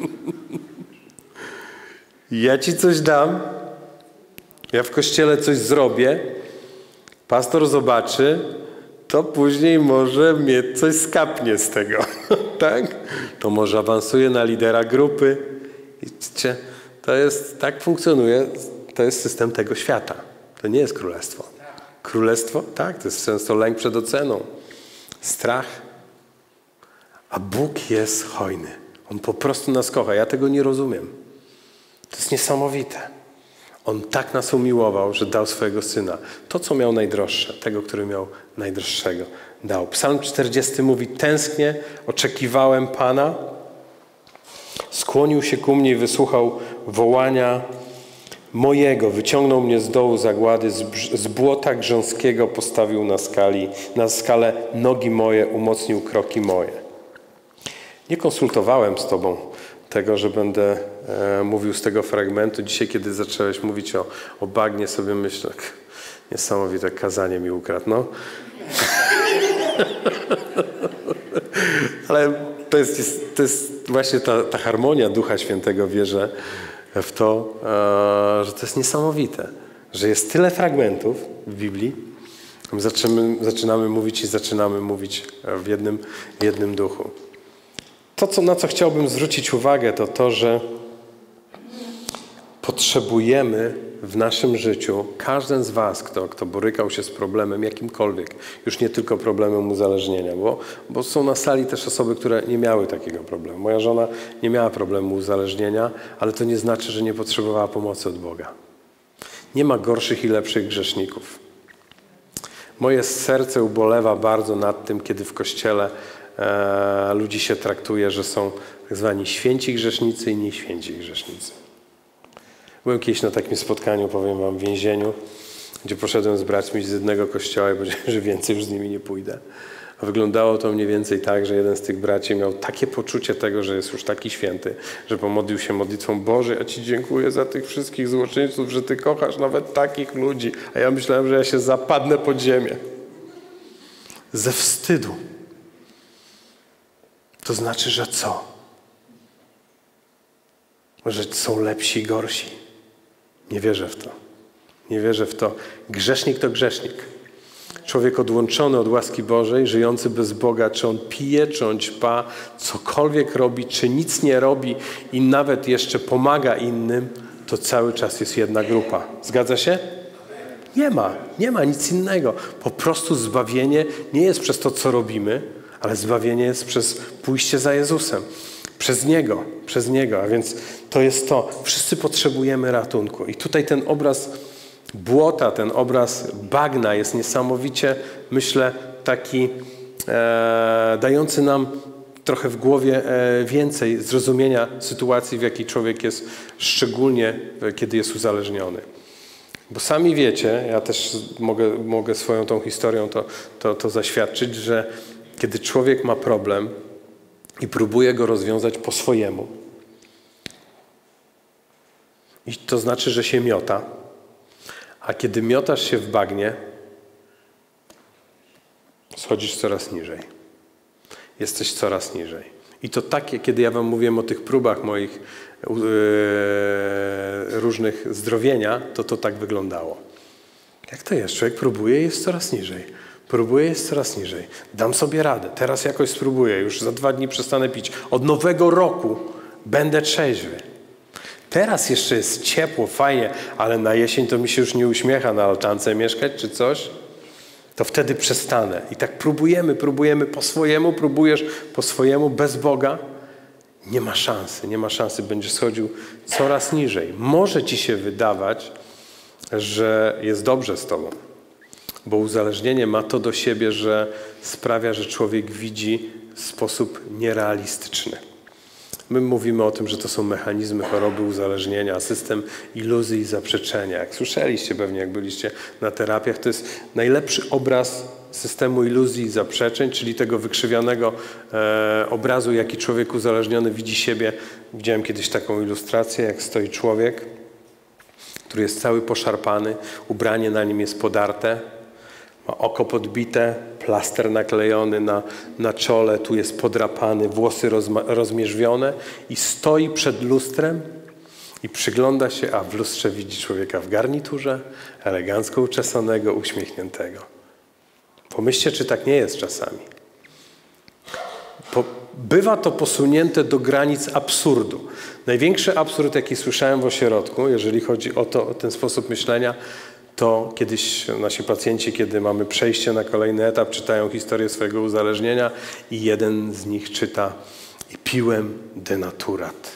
Ja ci coś dam, ja w kościele coś zrobię, pastor zobaczy, to później może mnie coś skapnie z tego, tak? To może awansuje na lidera grupy. Widzicie, to jest, tak funkcjonuje, to jest system tego świata. To nie jest królestwo. Królestwo, tak, to jest często lęk przed oceną, strach. A Bóg jest hojny. On po prostu nas kocha. Ja tego nie rozumiem. To jest niesamowite. On tak nas umiłował, że dał swojego Syna. To, co miał najdroższe, tego, który miał najdroższego, dał. Psalm czterdziesty mówi, tęsknię, oczekiwałem Pana, skłonił się ku mnie i wysłuchał wołania mojego, wyciągnął mnie z dołu zagłady, z, z błota grząskiego postawił na, skali, na skalę nogi moje, umocnił kroki moje. Nie konsultowałem z Tobą tego, że będę e, mówił z tego fragmentu. Dzisiaj, kiedy zacząłeś mówić o, o bagnie, sobie myślę, niesamowite kazanie mi ukradł. No. Ale to jest, to jest właśnie ta, ta harmonia Ducha Świętego, wierzę w to, e, że to jest niesamowite, że jest tyle fragmentów w Biblii, zaczynamy, zaczynamy mówić i zaczynamy mówić w jednym, w jednym duchu. To, co, na co chciałbym zwrócić uwagę, to to, że potrzebujemy w naszym życiu, każdy z was, kto, kto borykał się z problemem jakimkolwiek, już nie tylko problemem uzależnienia, bo, bo są na sali też osoby, które nie miały takiego problemu. Moja żona nie miała problemu uzależnienia, ale to nie znaczy, że nie potrzebowała pomocy od Boga. Nie ma gorszych i lepszych grzeszników. Moje serce ubolewa bardzo nad tym, kiedy w Kościele e, ludzi się traktuje, że są tak zwani święci grzesznicy i nieświęci grzesznicy. Byłem kiedyś na takim spotkaniu, powiem wam, w więzieniu, gdzie poszedłem z braćmi z jednego kościoła i powiedziałem, że więcej już z nimi nie pójdę. A wyglądało to mniej więcej tak, że jeden z tych braci miał takie poczucie tego, że jest już taki święty, że pomodlił się modlitwą: Boże, ja Ci dziękuję za tych wszystkich złoczyńców, że Ty kochasz nawet takich ludzi. A ja myślałem, że ja się zapadnę pod ziemię. Ze wstydu. To znaczy, że co? Że są lepsi i gorsi. Nie wierzę w to. Nie wierzę w to. Grzesznik to grzesznik. Człowiek odłączony od łaski Bożej, żyjący bez Boga, czy on pije, czy on ćpa, cokolwiek robi, czy nic nie robi i nawet jeszcze pomaga innym, to cały czas jest jedna grupa. Zgadza się? Nie ma. Nie ma nic innego. Po prostu zbawienie nie jest przez to, co robimy, ale zbawienie jest przez pójście za Jezusem. Przez Niego. Przez Niego. A więc to jest to. Wszyscy potrzebujemy ratunku. I tutaj ten obraz błota, ten obraz bagna jest niesamowicie, myślę, taki e, dający nam trochę w głowie e, więcej zrozumienia sytuacji, w jakiej człowiek jest, szczególnie e, kiedy jest uzależniony. Bo sami wiecie, ja też mogę, mogę swoją tą historią to, to, to zaświadczyć, że kiedy człowiek ma problem i próbuje go rozwiązać po swojemu, i to znaczy, że się miota, a kiedy miotasz się w bagnie, schodzisz coraz niżej. Jesteś coraz niżej. I to takie, kiedy ja wam mówiłem o tych próbach moich yy, różnych zdrowienia, to to tak wyglądało. Jak to jest? Człowiek próbuje i jest coraz niżej. Próbuję, jest coraz niżej. Dam sobie radę. Teraz jakoś spróbuję. Już za dwa dni przestanę pić. Od nowego roku będę trzeźwy. Teraz jeszcze jest ciepło, fajnie, ale na jesień to mi się już nie uśmiecha na altance mieszkać czy coś. To wtedy przestanę. I tak próbujemy, próbujemy po swojemu, próbujesz po swojemu, bez Boga. Nie ma szansy, nie ma szansy. Będziesz schodził coraz niżej. Może ci się wydawać, że jest dobrze z tobą. Bo uzależnienie ma to do siebie, że sprawia, że człowiek widzi w sposób nierealistyczny. My mówimy o tym, że to są mechanizmy choroby uzależnienia, system iluzji i zaprzeczenia. Jak słyszeliście pewnie, jak byliście na terapiach, to jest najlepszy obraz systemu iluzji i zaprzeczeń, czyli tego wykrzywionego e, obrazu, jaki człowiek uzależniony widzi siebie. Widziałem kiedyś taką ilustrację, jak stoi człowiek, który jest cały poszarpany, ubranie na nim jest podarte, ma oko podbite, plaster naklejony na, na czole, tu jest podrapany, włosy rozma, rozmierzwione i stoi przed lustrem i przygląda się, a w lustrze widzi człowieka w garniturze, elegancko uczesanego, uśmiechniętego. Pomyślcie, czy tak nie jest czasami. Po, bywa to posunięte do granic absurdu. Największy absurd, jaki słyszałem w ośrodku, jeżeli chodzi o, to, o ten sposób myślenia, to kiedyś nasi pacjenci, kiedy mamy przejście na kolejny etap, czytają historię swojego uzależnienia i jeden z nich czyta: i piłem denaturat.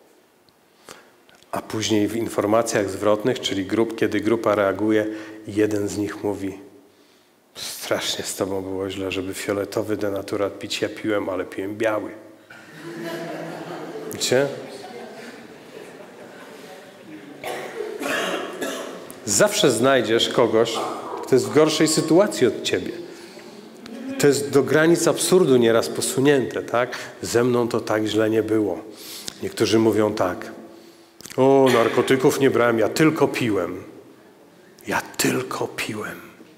A później w informacjach zwrotnych, czyli grup, kiedy grupa reaguje, jeden z nich mówi: strasznie z tobą było źle, żeby fioletowy denaturat pić. Ja piłem, ale piłem biały. Widzicie? Zawsze znajdziesz kogoś, kto jest w gorszej sytuacji od ciebie. To jest do granic absurdu nieraz posunięte, tak? Ze mną to tak źle nie było. Niektórzy mówią tak: o, narkotyków nie brałem, ja tylko piłem. Ja tylko piłem.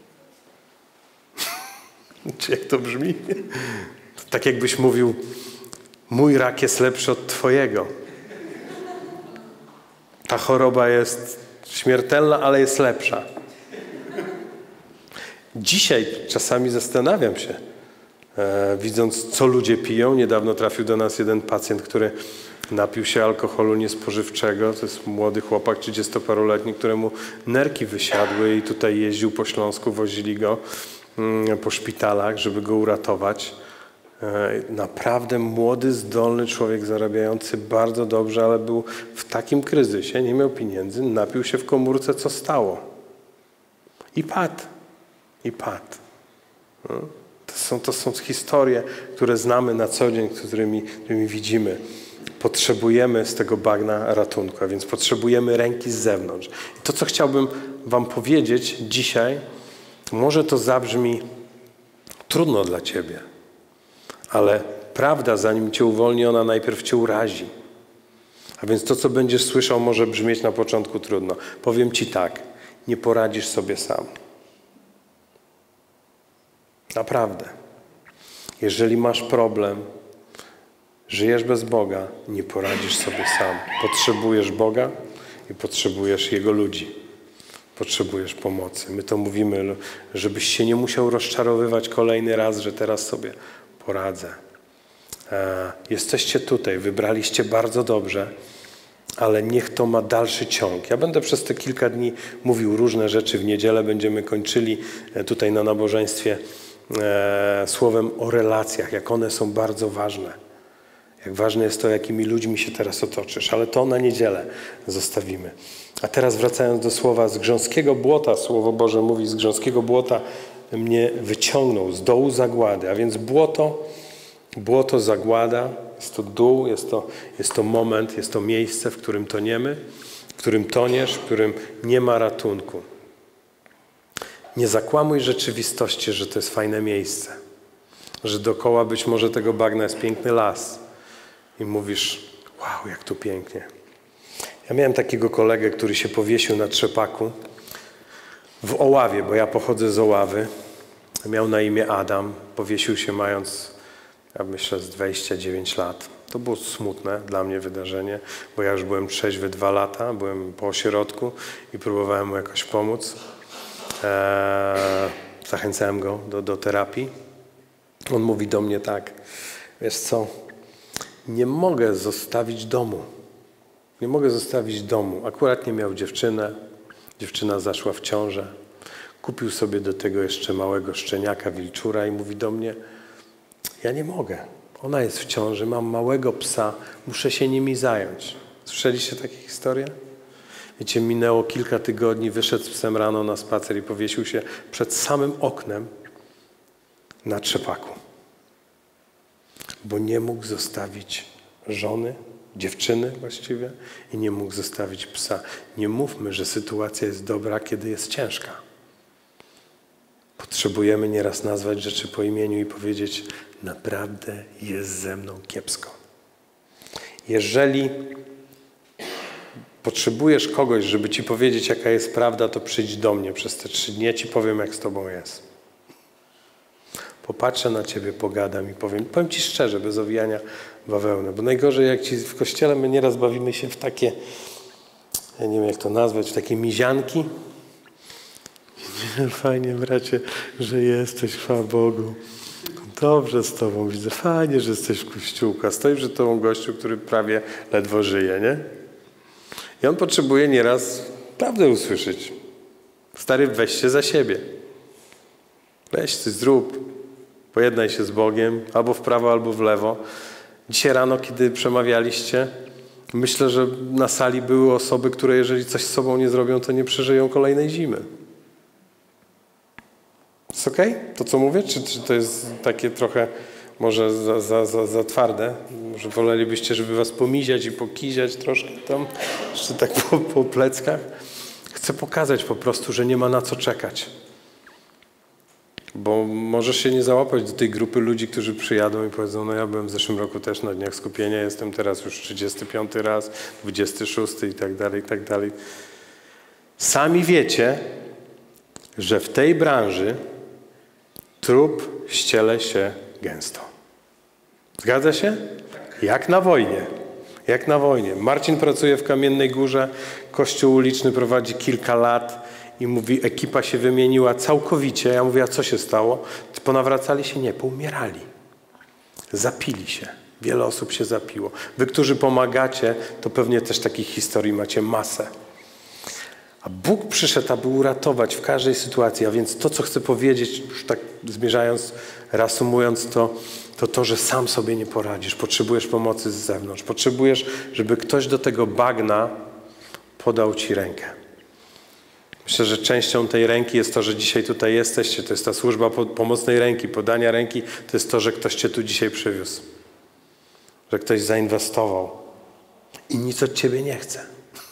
Czy jak to brzmi? To tak jakbyś mówił: mój rak jest lepszy od twojego. Ta choroba jest śmiertelna, ale jest lepsza. Dzisiaj czasami zastanawiam się, e, widząc, co ludzie piją. Niedawno trafił do nas jeden pacjent, który napił się alkoholu niespożywczego. To jest młody chłopak, trzydziestoparoletni, któremu nerki wysiadły i tutaj jeździł po Śląsku, wozili go mm, po szpitalach, żeby go uratować. Naprawdę młody, zdolny człowiek, zarabiający bardzo dobrze, ale był w takim kryzysie, nie miał pieniędzy, napił się w komórce, co stało. I padł. I padł. No. To To są, to są historie, które znamy na co dzień, którymi, którymi widzimy. Potrzebujemy z tego bagna ratunku, a więc potrzebujemy ręki z zewnątrz. I to, co chciałbym wam powiedzieć dzisiaj, może to zabrzmi trudno dla ciebie, ale prawda, zanim cię uwolni, ona najpierw cię urazi. A więc to, co będziesz słyszał, może brzmieć na początku trudno. Powiem ci tak, nie poradzisz sobie sam. Naprawdę. Jeżeli masz problem, żyjesz bez Boga, nie poradzisz sobie sam. Potrzebujesz Boga i potrzebujesz Jego ludzi. Potrzebujesz pomocy. My to mówimy, żebyś się nie musiał rozczarowywać kolejny raz, że teraz sobie poradzę. E, jesteście tutaj, wybraliście bardzo dobrze, ale niech to ma dalszy ciąg. Ja będę przez te kilka dni mówił różne rzeczy. W niedzielę będziemy kończyli tutaj na nabożeństwie e, słowem o relacjach, jak one są bardzo ważne. Jak ważne jest to, jakimi ludźmi się teraz otoczysz. Ale to na niedzielę zostawimy. A teraz wracając do słowa z grząskiego błota, Słowo Boże mówi, z grząskiego błota mnie wyciągnął z dołu zagłady. A więc błoto, błoto zagłada, jest to dół, jest to, jest to moment, jest to miejsce, w którym toniemy, w którym toniesz, w którym nie ma ratunku. Nie zakłamuj rzeczywistości, że to jest fajne miejsce. Że dookoła być może tego bagna jest piękny las. I mówisz, wow, jak tu pięknie. Ja miałem takiego kolegę, który się powiesił na trzepaku w Oławie, bo ja pochodzę z Oławy. Miał na imię Adam. Powiesił się mając, ja myślę, z dwadzieścia dziewięć lat. To było smutne dla mnie wydarzenie, bo ja już byłem trzeźwy dwa lata, byłem po ośrodku i próbowałem mu jakoś pomóc. Eee, zachęcałem go do, do terapii. On mówi do mnie tak, wiesz co, nie mogę zostawić domu. Nie mogę zostawić domu. Akurat nie miał dziewczynę. Dziewczyna zaszła w ciążę. Kupił sobie do tego jeszcze małego szczeniaka, wilczura i mówi do mnie, ja nie mogę. Ona jest w ciąży, mam małego psa, muszę się nimi zająć. Słyszeliście takie historie? Wiecie, minęło kilka tygodni, wyszedł z psem rano na spacer i powiesił się przed samym oknem na trzepaku. Bo nie mógł zostawić żony, dziewczyny właściwie i nie mógł zostawić psa. Nie mówmy, że sytuacja jest dobra, kiedy jest ciężka. Potrzebujemy nieraz nazwać rzeczy po imieniu i powiedzieć, naprawdę jest ze mną kiepsko. Jeżeli potrzebujesz kogoś, żeby ci powiedzieć, jaka jest prawda, to przyjdź do mnie przez te trzy dni, ja ci powiem, jak z tobą jest. Popatrzę na ciebie, pogadam i powiem, powiem ci szczerze, bez owijania bawełny, bo najgorzej jak ci w kościele my nieraz bawimy się w takie, ja nie wiem jak to nazwać, w takie mizianki. Fajnie, bracie, że jesteś, chwała Bogu. Dobrze z tobą widzę, fajnie, że jesteś w kościółku, a stoi przed tobą gościu, który prawie ledwo żyje, nie? I on potrzebuje nieraz prawdę usłyszeć. Stary, weź się za siebie. Weź coś zrób. Pojednaj się z Bogiem, albo w prawo, albo w lewo. Dzisiaj rano, kiedy przemawialiście, myślę, że na sali były osoby, które jeżeli coś z sobą nie zrobią, to nie przeżyją kolejnej zimy. Jest okej? Okay? To, co mówię? Czy, czy to jest takie trochę może za, za, za, za twarde? Może wolelibyście, żeby was pomiziać i pokiziać troszkę tam? Jeszcze tak po, po pleckach? Chcę pokazać po prostu, że nie ma na co czekać. Bo możesz się nie załapać do tej grupy ludzi, którzy przyjadą i powiedzą, no ja byłem w zeszłym roku też na Dniach Skupienia, jestem teraz już trzydziesty piąty raz, dwudziesty szósty i tak dalej, i tak dalej. Sami wiecie, że w tej branży trup ściele się gęsto. Zgadza się? Jak na wojnie. Jak na wojnie. Marcin pracuje w Kamiennej Górze, kościół uliczny prowadzi kilka lat i mówi, ekipa się wymieniła całkowicie. Ja mówię, a co się stało? Ponawracali się? Nie, poumierali. Zapili się. Wiele osób się zapiło. Wy, którzy pomagacie, to pewnie też takich historii macie masę. A Bóg przyszedł, aby uratować w każdej sytuacji. A więc to, co chcę powiedzieć, już tak zmierzając, reasumując to, to to, że sam sobie nie poradzisz. Potrzebujesz pomocy z zewnątrz. Potrzebujesz, żeby ktoś do tego bagna podał ci rękę. Myślę, że częścią tej ręki jest to, że dzisiaj tutaj jesteście. To jest ta służba pomocnej ręki, podania ręki. To jest to, że ktoś cię tu dzisiaj przywiózł. Że ktoś zainwestował. I nic od ciebie nie chce.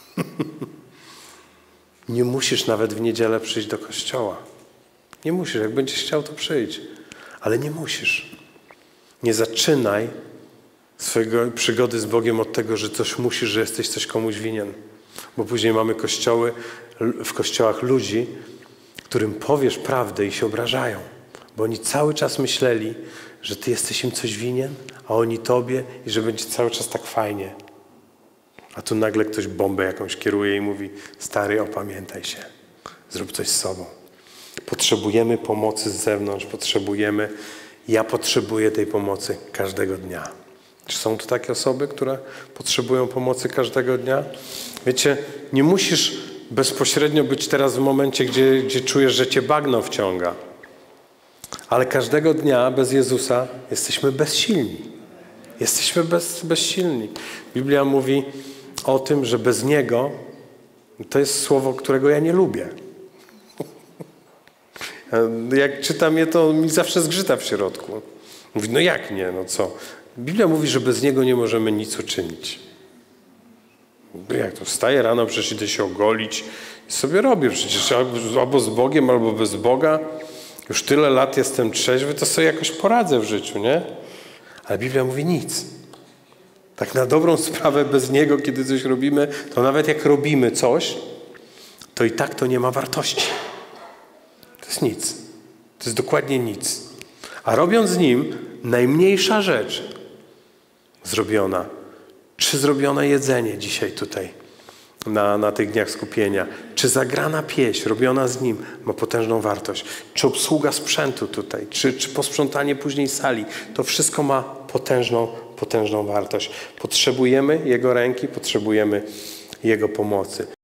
Nie musisz nawet w niedzielę przyjść do kościoła. Nie musisz. Jak będziesz chciał, to przyjdź. Ale nie musisz. Nie zaczynaj swojej przygody z Bogiem od tego, że coś musisz, że jesteś coś komuś winien. Bo później mamy kościoły, w kościołach ludzi, którym powiesz prawdę i się obrażają. Bo oni cały czas myśleli, że ty jesteś im coś winien, a oni tobie i że będzie cały czas tak fajnie. A tu nagle ktoś bombę jakąś kieruje i mówi: stary, opamiętaj się. Zrób coś z sobą. Potrzebujemy pomocy z zewnątrz, potrzebujemy, ja potrzebuję tej pomocy każdego dnia. Czy są tu takie osoby, które potrzebują pomocy każdego dnia? Wiecie, nie musisz bezpośrednio być teraz w momencie, gdzie, gdzie czujesz, że cię bagno wciąga. Ale każdego dnia bez Jezusa jesteśmy bezsilni. Jesteśmy bez, bezsilni. Biblia mówi o tym, że bez Niego, to jest słowo, którego ja nie lubię. Jak czytam je, to mi zawsze zgrzyta w środku. Mówi, no jak nie, no co? Biblia mówi, że bez Niego nie możemy nic uczynić. Jak to? Wstaję rano, przecież idę się ogolić i sobie robię. Przecież albo z Bogiem, albo bez Boga. Już tyle lat jestem trzeźwy, to sobie jakoś poradzę w życiu, nie? Ale Biblia mówi nic. Tak na dobrą sprawę bez Niego, kiedy coś robimy, to nawet jak robimy coś, to i tak to nie ma wartości. To jest nic. To jest dokładnie nic. A robiąc z Nim, najmniejsza rzecz zrobiona, czy zrobione jedzenie dzisiaj tutaj na, na tych dniach skupienia, czy zagrana pieśń robiona z Nim ma potężną wartość, czy obsługa sprzętu tutaj, czy, czy posprzątanie później sali, to wszystko ma potężną, potężną wartość. Potrzebujemy Jego ręki, potrzebujemy Jego pomocy.